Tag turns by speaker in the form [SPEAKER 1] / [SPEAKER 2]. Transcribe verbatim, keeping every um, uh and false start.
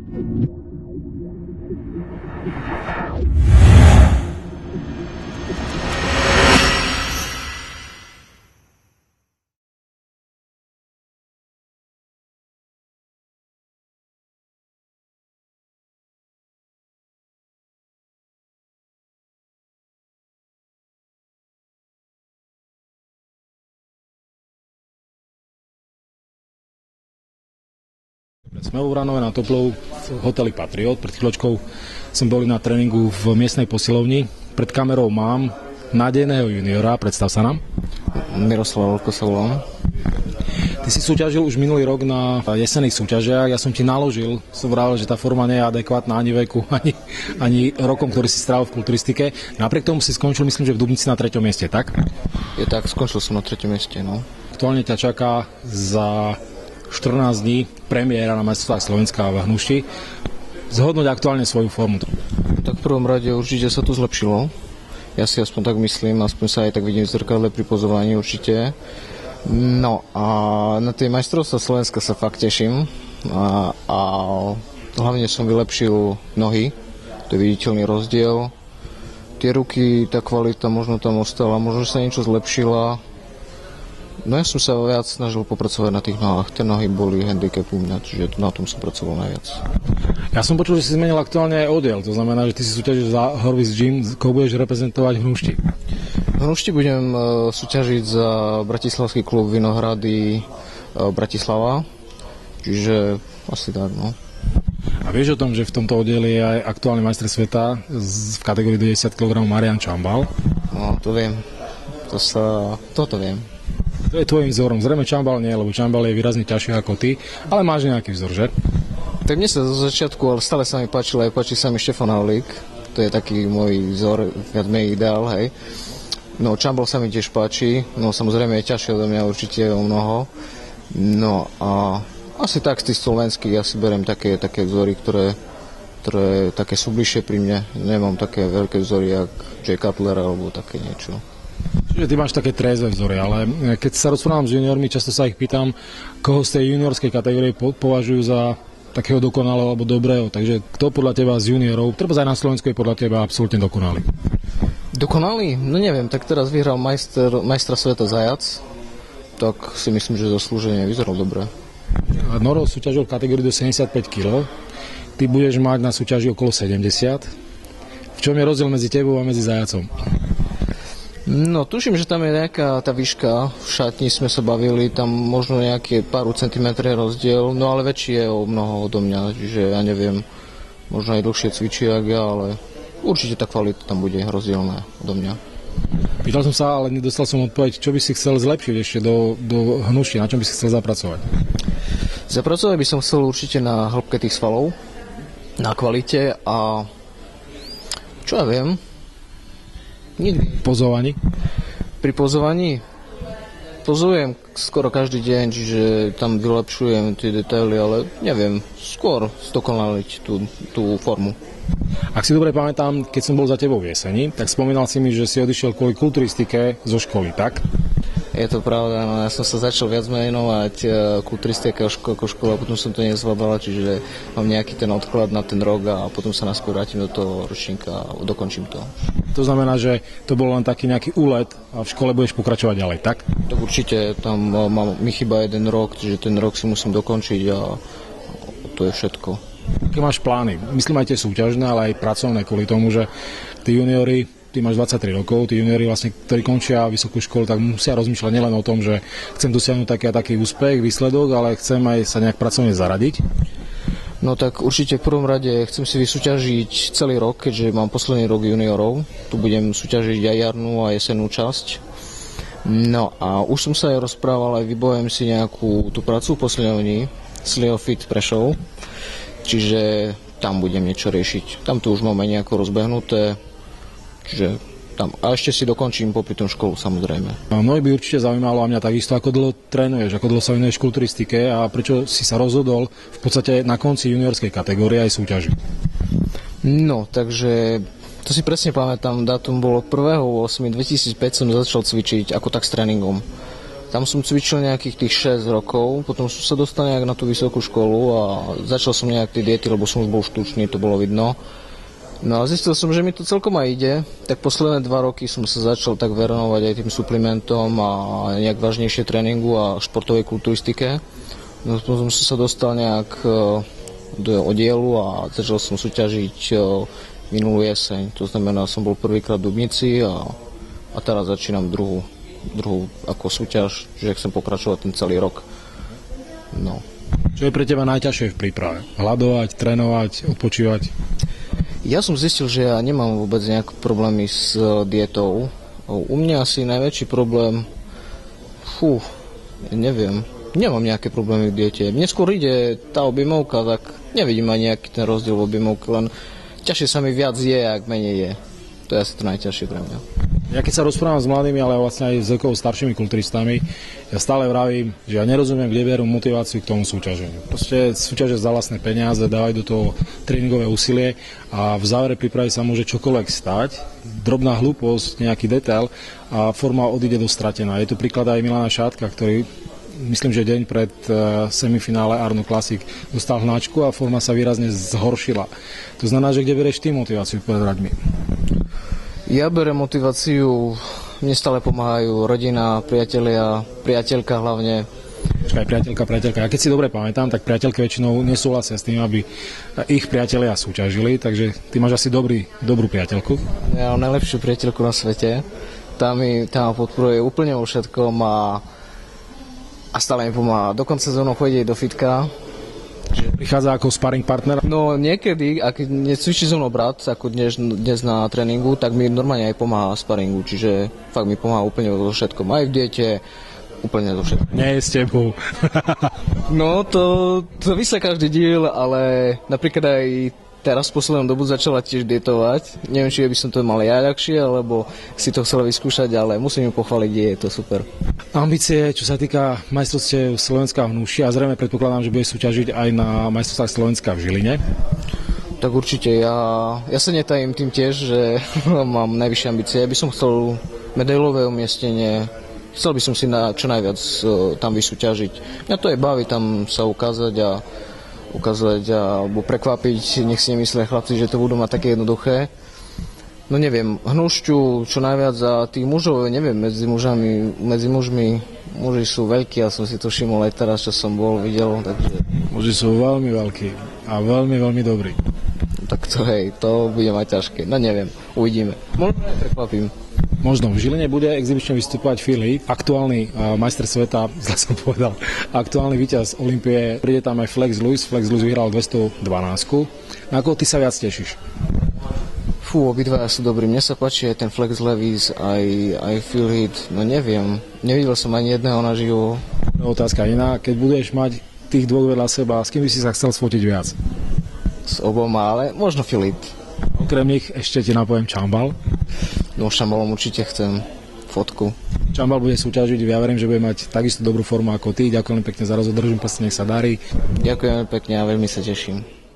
[SPEAKER 1] Sme u Vranove na Topľov v hoteli Patriot. Pred chvíľočkou sme boli na tréningu v miestnej posilovni. Pred kamerou mám nádejného juniora, predstav sa nám.
[SPEAKER 2] Miroslav Lko sa volám.
[SPEAKER 1] Ty si súťažil už minulý rok na jesenných súťažiach. Ja som ti naložil, som vravel, že tá forma nie je adekvátna ani veku, ani, ani rokom, ktorý si strávil v kulturistike. Napriek tomu si skončil, myslím, že v Dubnici na treťom mieste, tak?
[SPEAKER 2] Je tak, skončil som na treťom mieste, no.
[SPEAKER 1] Aktuálne ťa čaká za štrnásť dní premiéra na majstrovstvách Slovenska v Hnušti. Zhodnoť aktuálne svoju formu.
[SPEAKER 2] Tak v prvom rade určite sa to zlepšilo. Ja si aspoň tak myslím, aspoň sa aj tak vidím v zrkadle pri pozovaní určite. No a na tej majstrovstvá Slovenska sa fakt teším. A, a hlavne som vylepšil nohy. To je viditeľný rozdiel. Tie ruky, tá kvalita možno tam ostala, možno sa niečo zlepšila. No ja som sa viac snažil popracovať na tých nohách. Tie nohy boli handicap u mňa, čiže na tom som pracoval najviac. Ja
[SPEAKER 1] som počul, že si zmenil aktuálne aj oddiel. To znamená, že ty si súťažíš za Horvis Gym. Koho budeš reprezentovať v Hnušti?
[SPEAKER 2] V Hnušti budem súťažiť za bratislavský klub Vinohrady Bratislava. Čiže asi tak, no.
[SPEAKER 1] A vieš o tom, že v tomto oddieli je aj aktuálny majster sveta v kategórii deväťdesiat kilogramov Marian Čambal?
[SPEAKER 2] No, to viem. To sa... Toto viem.
[SPEAKER 1] To je tvojím vzorom. Zrejme Čambal nie, lebo Čambal je výrazne ťažší ako ty, ale máš nejaký vzor, že?
[SPEAKER 2] Tak mne sa zo začiatku, ale stále sa mi páčilo, aj páči sa mi Štefan Havlík. To je taký môj vzor, viac menej ideál, hej. No, Čambal sa mi tiež páči, no samozrejme je ťažšie odo mňa určite o mnoho. No a asi tak z tých slovenských, ja si beriem také, také vzory, ktoré, ktoré také sú bližšie pri mne. Nemám také veľké vzory, jak Jay Cutler alebo také niečo.
[SPEAKER 1] Čiže ty máš také trézve vzory, ale keď sa rozprávam s juniormi, často sa ich pýtam, koho z tej juniorskej kategórie považujú za takého dokonalého alebo dobrého. Takže kto podľa teba z juniorov, treba aj na Slovensku, je podľa teba absolútne dokonalý?
[SPEAKER 2] Dokonalý? No neviem, tak teraz vyhral majster, majstra sveta Zajac, tak si myslím, že zaslúžene vyzeral dobre.
[SPEAKER 1] Noro súťažil v kategórii do sedemdesiatpäť kilogramov, ty budeš mať na súťaži okolo sedemdesiat. V čom je rozdiel medzi tebou a medzi Zajacom?
[SPEAKER 2] No, tuším, že tam je nejaká tá výška, v šatni sme sa bavili, tam možno nejaké pár centimetrov rozdiel, no ale väčší je o mnoho odo mňa, čiže ja neviem, možno aj dlhšie cvičí jak ja, ale určite tá kvalita tam bude rozdielná odo mňa.
[SPEAKER 1] Pýtal som sa, ale nedostal som odpoveď, čo by si chcel zlepšiť ešte do, do Hnušti, na čom by si chcel zapracovať?
[SPEAKER 2] Zapracovať by som chcel určite na hĺbke tých svalov, na kvalite a čo ja viem, nikdy.
[SPEAKER 1] Pozovaní?
[SPEAKER 2] Pri pozovaní pozujem skoro každý deň, čiže tam vylepšujem tie detaily, ale neviem, skôr zdokonaliť tú, tú formu.
[SPEAKER 1] Ak si dobre pamätám, keď som bol za tebou v jeseni, tak spomínal si mi, že si odišiel kvôli kulturistike zo školy, tak?
[SPEAKER 2] Je to pravda, no ja som sa začal viac menovať kulturistike ako škola, potom som to nezvládala, čiže mám nejaký ten odklad na ten rok a potom sa naspäť vrátim do toho ročníka a dokončím to. To
[SPEAKER 1] znamená, že to bol len taký nejaký úlet a v škole budeš pokračovať ďalej, tak?
[SPEAKER 2] Tak určite, tam mám, mi chýba jeden rok, čiže ten rok si musím dokončiť a to je všetko.
[SPEAKER 1] Aké máš plány? Myslím aj tie súťažné, ale aj pracovné kvôli tomu, že tí juniori, ty máš dvadsaťtri rokov, tí juniori, vlastne, ktorí končia vysokú školu, tak musia rozmýšľať nielen o tom, že chcem dosiahnuť taký a taký úspech, výsledok, ale chcem aj sa nejak pracovne zaradiť.
[SPEAKER 2] No tak určite v prvom rade chcem si vysúťažiť celý rok, keďže mám posledný rok juniorov. Tu budem súťažiť aj jarnú a jesennú časť. No a už som sa aj rozprával, aj vybojujem si nejakú tú prácu v poslední Slio Fit Prešov. Čiže tam budem niečo riešiť. Tam to už máme nejako rozbehnuté. Čiže tam. A ešte si dokončím popri tom školu, samozrejme.
[SPEAKER 1] No, mnohí by určite zaujímalo a mňa takisto, ako dlho trénuješ, ako dlho sa venuješ kulturistike a prečo si sa rozhodol v podstate na konci juniorskej kategórie aj súťaži.
[SPEAKER 2] No, takže to si presne pamätám, dátum bolo prvého ôsmeho dvetisícpäť som začal cvičiť ako tak s tréningom. Tam som cvičil nejakých tých šesť rokov, potom som sa dostal nejak na tú vysokú školu a začal som nejak tie diety, lebo som už bol štučný, to bolo vidno. No a zistil som, že mi to celkom aj ide, tak posledné dva roky som sa začal tak venovať aj tým suplementom a nejak vážnejšie tréningu a športovej kulturistike. No potom som sa dostal nejak do oddielu a začal som súťažiť minulú jeseň. To znamená, som bol prvýkrát v Dubnici a, a teraz začínam druhú. druhú ako súťaž, že chcem pokračovať ten celý rok. No.
[SPEAKER 1] Čo je pre teba najťažšie v príprave? Hľadovať, trénovať, odpočívať?
[SPEAKER 2] Ja som zistil, že ja nemám vôbec nejaké problémy s dietou. U mňa asi najväčší problém, fú, neviem, nemám nejaké problémy v diete. Mne skôr ide tá objemovka, tak nevidím ani nejaký ten rozdiel v objemovke, len ťažšie sa mi viac je, ak menej je. To je asi to najťažšie pre mňa.
[SPEAKER 1] Ja keď sa rozprávam s mladými, ale vlastne aj s veľkou staršími kulturistami, ja stále vravím, že ja nerozumiem, kde berú motiváciu k tomu súťaženiu. Proste súťaže za vlastné peniaze, dávajú do toho tréningové úsilie a v závere prípravy sa môže čokoľvek stať, drobná hlúposť, nejaký detail a forma odíde do stratená. Je tu príklad aj Milana Šátka, ktorý myslím, že deň pred semifinále Arno Classic dostal hnačku a forma sa výrazne zhoršila. To znamená, že kde bereš ty motiváciu, povedať mi?
[SPEAKER 2] Ja berem motiváciu, mne stále pomáhajú rodina, priatelia, priateľka hlavne.
[SPEAKER 1] Počkaj, priateľka, priateľka. Ja keď si dobre pamätám, tak priateľky väčšinou nesúhlasia s tým, aby ich priatelia súťažili, takže ty máš asi dobrý, dobrú priateľku.
[SPEAKER 2] Ja mám najlepšiu priateľku na svete. Tá mi, tá ma podporuje úplne vo všetkom a, a stále mi pomáha. Dokonca so mnou chodí do fitka.
[SPEAKER 1] Že prichádza ako sparring partner?
[SPEAKER 2] No niekedy, ak necvičí so mnou brat, ako dnes, dnes na tréningu, tak mi normálne aj pomáha sparingu, čiže fakt mi pomáha úplne vo všetkom, aj v diete, úplne vo všetkom.
[SPEAKER 1] Nie je s tebou.
[SPEAKER 2] No to, to vyslá každý diel, ale napríklad aj teraz v poslednom dobu začala tiež dietovať. Neviem, či by som to mal ja ľahšie, alebo si to chcel vyskúšať, ale musím ju pochváliť, je to super.
[SPEAKER 1] Ambície, čo sa týka majstrovstiev Slovenska v Núši a zrejme predpokladám, že bude súťažiť aj na majstrovstvách Slovenska v Žiline.
[SPEAKER 2] Tak určite, ja, ja sa netajím tým tiež, že mám najvyššie ambície. Ja by som chcel medailové umiestnenie, chcel by som si na, čo najviac tam vysúťažiť. Mňa to je baví tam sa ukázať a ukázať alebo prekvapiť, nech si nemyslia chlapci, že to budú mať také jednoduché. No neviem, hnúšťu čo najviac za tých mužov, neviem, medzi mužami, medzi mužmi, muži sú veľkí, ja som si to všimol aj teraz, čo som bol, videl, takže...
[SPEAKER 1] Muži sú veľmi veľkí a veľmi, veľmi dobrí.
[SPEAKER 2] Tak to hej, to bude mať ťažké, no neviem, uvidíme. Možno aj prekvapím.
[SPEAKER 1] Možno v Žiline bude exibične vystupovať Phil Heath, aktuálny uh, majster sveta, zle som povedal, aktuálny víťaz Olympie, príde tam aj Flex Lewis, Flex Lewis vyhral dvestodvanásť. Na koho ty sa viac tešíš?
[SPEAKER 2] Fú, obidvaja sú dobrí, mne sa páči aj ten Flex Lewis, aj, aj Phil Heath, no neviem, nevidel som ani jedného naživo.
[SPEAKER 1] Otázka iná, keď budeš mať tých dvoch vedľa seba, s kým by si sa chcel sfotiť viac?
[SPEAKER 2] S oboma, ale možno Phil Heath.
[SPEAKER 1] Okrem nich ešte ti napoviem Čambal.
[SPEAKER 2] No Čambalom určite chcem fotku.
[SPEAKER 1] Čambal bude súťažiť, ja verím, že bude mať takisto dobrú formu ako ty. Ďakujem pekne za rozhovor, držím prst, nech sa darí.
[SPEAKER 2] Ďakujem pekne a veľmi sa teším.